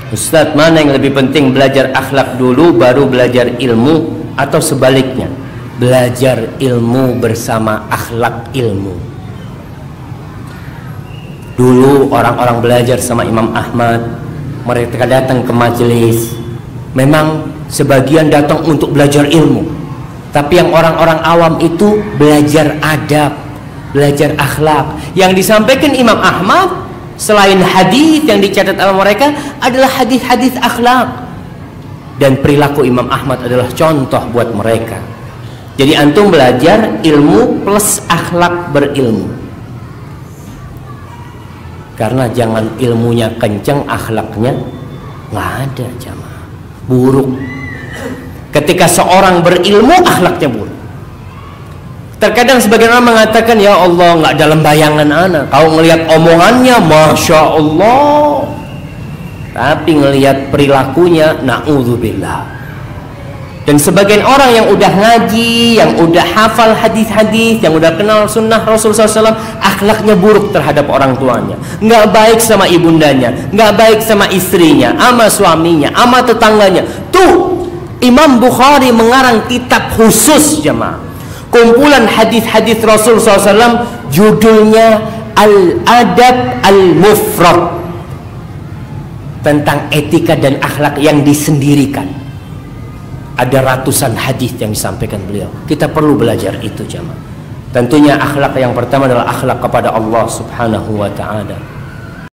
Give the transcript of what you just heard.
Ustadz, mana yang lebih penting, belajar akhlak dulu baru belajar ilmu, atau sebaliknya, belajar ilmu bersama akhlak ilmu? Dulu orang-orang belajar sama Imam Ahmad, mereka datang ke majelis, memang sebagian datang untuk belajar ilmu, tapi yang orang-orang awam itu belajar adab, belajar akhlak. Yang disampaikan Imam Ahmad selain hadis yang dicatat oleh mereka adalah hadis-hadis akhlak, dan perilaku Imam Ahmad adalah contoh buat mereka. Jadi antum belajar ilmu plus akhlak berilmu, karena jangan ilmunya kencang akhlaknya nggak ada, jamaah, buruk. Ketika seorang berilmu akhlaknya buruk. Terkadang sebagian orang mengatakan, ya Allah, nggak dalam bayangan anak. Kau ngelihat omongannya, masya Allah, tapi ngelihat perilakunya, na'udzubillah. Dan sebagian orang yang udah ngaji, yang udah hafal hadis-hadis, yang udah kenal sunnah Rasulullah SAW, akhlaknya buruk terhadap orang tuanya, nggak baik sama ibundanya, nggak baik sama istrinya, sama suaminya, sama tetangganya. Tuh, Imam Bukhari mengarang kitab khusus, jemaah, kumpulan hadis-hadis Rasul SAW, judulnya Al-Adab Al-Mufrad, tentang etika dan akhlak yang disendirikan. Ada ratusan hadis yang disampaikan beliau. Kita perlu belajar itu, jemaah. Tentunya akhlak yang pertama adalah akhlak kepada Allah Subhanahu wa ta'ala.